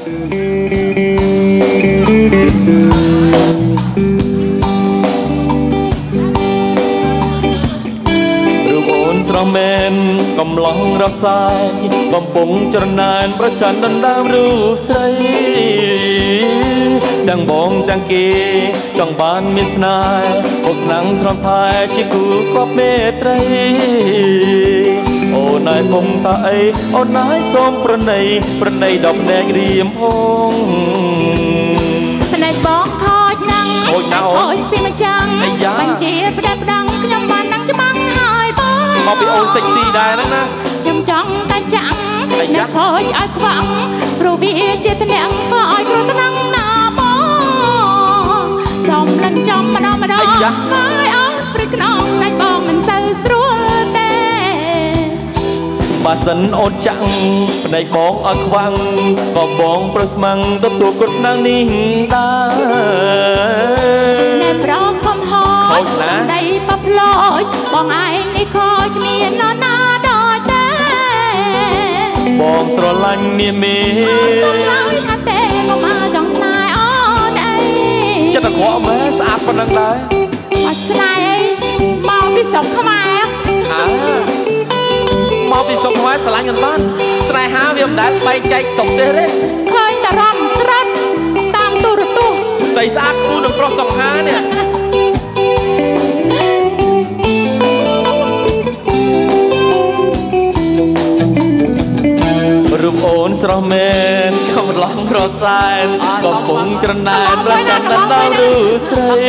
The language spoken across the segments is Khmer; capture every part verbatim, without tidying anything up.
ស្រមែនកំឡុងរសាយកំពុងច្រណែនប្រច័នដណ្ដើមរូបស្រីទាំងបងទាំងគេចង់បានមានស្នេហ៍ពុកណាំងទ្រាំថែជាគូគប់មេត្រីអូនឯងពុំថាអីអូនឯងសូមប្រណីប្រណីដល់ភ្នែករៀមផងភ្នែកបងខូចណាំងខូចណាស់អូនពីម្ចាំងបញ្ជាផ្ដែផ្ដាំងខ្ញុំបានណាំងច្បាំងហើយបងមកពីអូនសេកស៊ីដែរហ្នឹងណាខ្ញុំចង់តែចាំងអ្នកខូចឲ្យខ្វាំងព្រោះវាជាតំណាំងក៏ឲ្យគ្រោះតំណាំងណាបងសូមលិនចំម្ដងម្ដងហើយអត់ព្រឹកខ្នងណៃបងមិនសូវស្រួលទេបើសិនអូនចាំងភ្នែកបងឲ្យខ្វាំងក៏បងប្រស្មាំងទទួលគាត់ណាំងនេះដែរអ្នកប្រកំហោចសំដីបផ្លោចបងឯងនេះខូចគ្មាននរណាដូចទេបងស្រឡាញ់នាមីសុំឆ្លើយថាទេកុំឲ្យចង់ស្នេហ៍អូនអីចិត្តអាក្រក់មែនស្អាតប៉ុណ្ណឹងដែរអត់ស្នេហ៍អីមកពីស្រុកខ្មែរអើមកពីស្រុកខ្មែរស្រឡាញ់กันបានស្នេហាវាមិនដែលបែកចែកស្រុកទេទេឃើញតែរំត្រិតតាមទូរទស្សន៍ស្អីស្អាតគូនឹងប្រុសសង្ហានេះរូបអូនស្រស់មែនកំឡុងរសែនកំពុងច្រណែនប្រច័នដល់រូបស្រី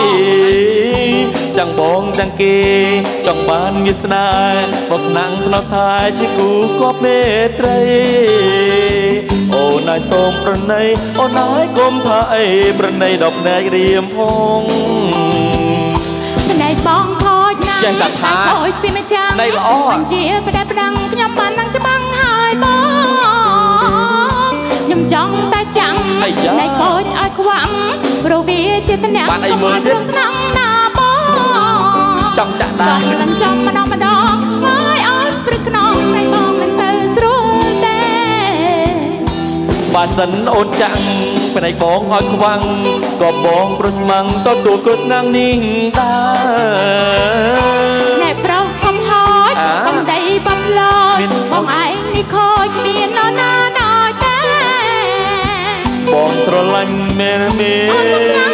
ទាំងបងទាំងគេចង់បានមានស្នេហ៍មកណាំងភ្នត់ថែជាគូគប់មេត្រីអូនឯងសូមប្រណីអូនឯងគុំថាអីប្រណីដល់ភ្នែករៀមផងភ្នែកបងខូចណាស់ចេះតែថាខូចពីម្ចាំងនៃល្អបញ្ជាផ្ដែផ្ដាំងខ្ញុំបានណាំងច្បាំងហើយបងខ្ញុំចង់តែចាំងនៃខូចឲ្យខ្វាំងព្រោះវាជាតំណាំងបានអីមើលទៀតឆ្នាំណាបងចង់ចាក់ដែរលិនចំម្ដងម្ដងហើយអត់ព្រឹកខ្នងណៃបងមិនសូវស្រួលទេបើសិនអូនចាំងភ្នែកបងឲ្យខ្វាំងក៏បងប្រស្មាំងទទួលគ្រោះថ្នាក់នេះដែរអ្នកប្រុសកំហោចកំដីបផ្លោចបងឯងនេះខូចគ្មាននរណាដូចទេបងស្រឡាញ់មែនមែន